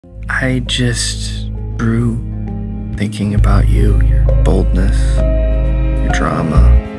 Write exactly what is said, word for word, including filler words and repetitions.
I just drew thinking about you, your boldness, your drama.